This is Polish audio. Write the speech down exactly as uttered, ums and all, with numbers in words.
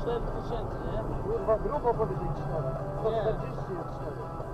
cztery tysięcy, nie? Kurwa, grubo powiedzieć cztery. sto czterdzieści jest cztery.